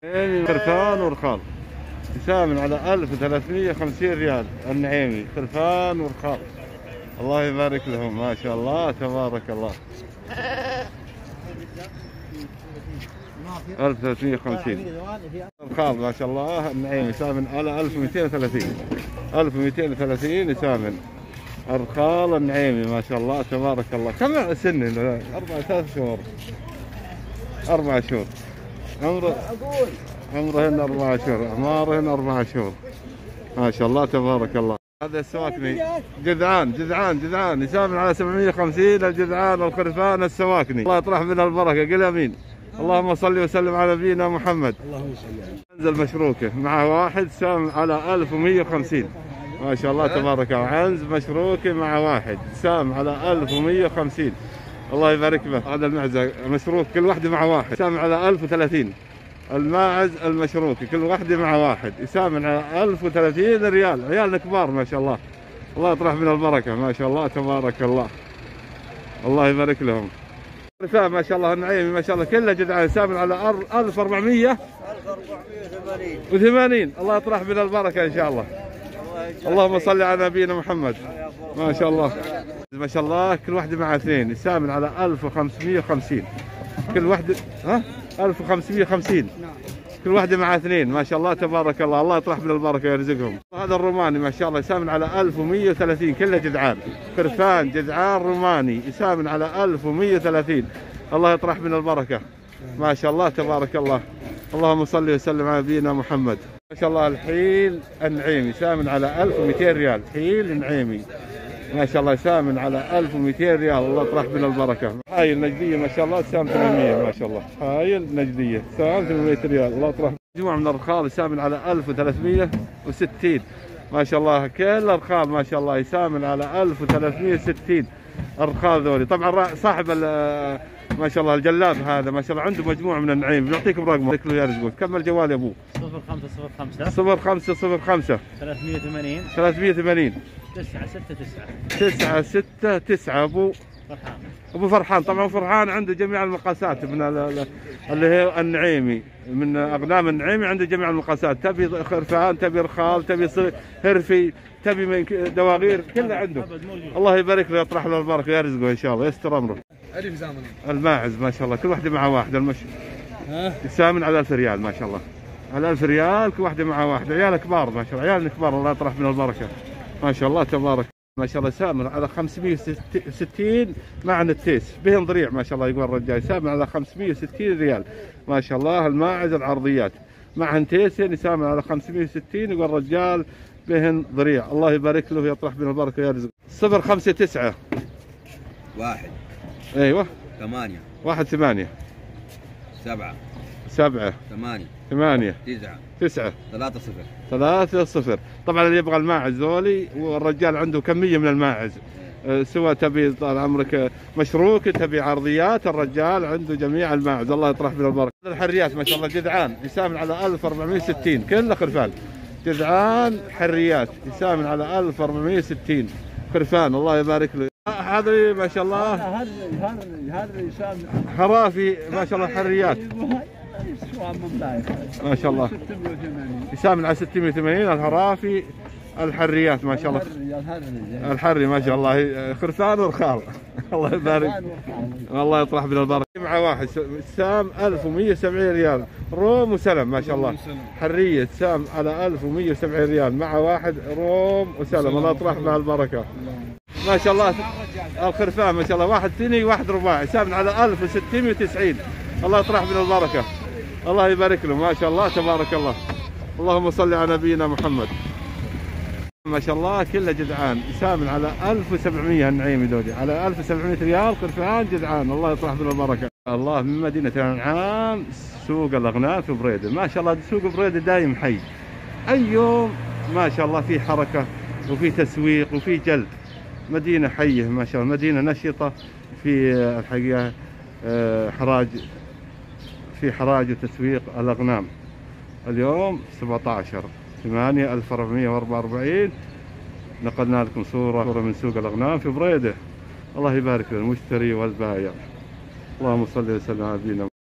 خرفان ورخال يسامن على 1350 ريال النعيمي، خرفان ورخال. الله يبارك لهم ما شاء الله تبارك الله. 1350 الخال ما شاء الله النعيمي يسامن على 1230 يسامن الخال النعيمي ما شاء الله تبارك الله. كم سن؟ 3 شهور 4 شهور عمرهن 4 شهور، اعمارهن 4 شهور ما شاء الله تبارك الله. هذا السواكني جذعان يسامن على 750 الجذعان الخرفان السواكني. الله يطرح منها البركه، قل امين. اللهم صل وسلم على نبينا محمد. اللهم صل. عنز المشروكه مع واحد سامن على 1150 ما شاء الله تبارك الله. عنز مشروكه مع واحد سامن على 1150 الله يبارك له. هذا المعزه مشروك كل واحده مع واحد سامن على 1030. الماعز المشروكي كل واحدة مع واحد يسامن على 1030 ريال. عيالنا كبار ما شاء الله. الله يطرح من البركة ما شاء الله تبارك الله. الله يبارك لهم. خرفان ما شاء الله النعيمي ما شاء الله كله جدعان يسامن على 1480. الله يطرح من البركة إن شاء الله. اللهم صل على نبينا محمد ما شاء الله. ما شاء الله كل واحدة مع 2 يسامن على 1550 كل واحدة 1550 كل واحدة مع 2 ما شاء الله تبارك الله. الله يطرح من البركة ويرزقهم. هذا الروماني ما شاء الله يسامن على 1130 كله جدعان خرفان جدعان روماني يسامن على 1130. الله يطرح من البركة ما شاء الله تبارك الله. اللهم صل وسلم على نبينا محمد ما شاء الله. الحيل النعيمي يسامن على 1200 ريال. حيل النعيمي ما شاء الله يسامن على 1200 ريال. الله يطرح من البركة. هاي النجدية ما شاء الله تسامن 800 ما شاء الله. هاي النجدية تسامن 800 ريال. الله يطرح. مجموعة من الرخال يسامن على 1360 ما شاء الله. كل الرخال ما شاء الله يسامن على 1360 الرخال ذولي. طبعا صاحب ما شاء الله الجلاب هذا ما شاء الله عنده مجموعة من النعيم. بنعطيكم رقمه له يا رزقون. كم الجوال يا ابو؟ 0505 380 969 ابو فرحان. طبعا فَرحان عنده جميع المقاسات من اللي هي النعيمي من اغنام النعيمي عنده جميع المقاسات. تبي خرفان تبي رخال تبي هرفي تبي دواغير كله عنده. الله يبارك له يطرح له البركه ويرزقه ان شاء الله يستر امره. الماعز ما شاء الله كل واحده مع واحد يسامن على 1000 ريال ما شاء الله. على 1000 ريال كل واحده مع واحد. عيال كبار ما شاء الله عيال كبار. الله يطرح من البركه ما شاء الله تبارك ما شاء الله. سامن على 560 مع التيس بهن ضريع ما شاء الله. يقول الرجال سامن على 560 ريال ما شاء الله. الماعز العرضيات مع تيسين يسامن على 560 يقول الرجال بهن ضريع. الله يبارك له ويطرح من البركه ويرزق. 059 1 ايوه 8 1 8 7 8 9 3 0. طبعا اللي يبغى الماعز ذولي والرجال عنده كميه من الماعز سواء تبي طال عمرك مشروك تبي عرضيات الرجال عنده جميع الماعز. الله يطرح من البركه. الحريات ما شاء الله جدعان يسامن على 1460 كله خرفان. جدعان حريات يسامن على 1460 خرفان. الله يبارك له. هذا ما شاء الله هذا يسامن خرافي ما شاء الله حريات ما شاء الله يسامن على 680 الهرافي الحريات ما شاء الله. الحري ما شاء الله خرفان ورخال. الله يبارك. الله يطرح من البركه. مع واحد سام 1170 ريال روم وسلم ما شاء الله. حريه سام على 1170 ريال مع واحد روم وسلم. الله يطرح مع البركه ما شاء الله. الخرفان ما شاء الله واحد ثني واحد رباعي سامن على 1690. الله يطرح من البركه. الله يبارك له ما شاء الله تبارك الله. اللهم صل على نبينا محمد ما شاء الله. كله جدعان يسامن على 1700 النعيمي دودي على 1700 ريال خرفان جدعان. الله يطرح من البركه. الله من مدينه الانعام سوق الاغنام في بريده ما شاء الله. سوق بريده دايم حي اي يوم ما شاء الله. في حركه وفي تسويق وفي جلد. مدينه حيه ما شاء الله. مدينه نشطه في الحقيقه حراج وتسويق الاغنام. اليوم 17/8/1444 نقلنا لكم صورة من سوق الاغنام في بريدة. الله يبارك للمشتري والبائع. اللهم صل وسلم على نبينا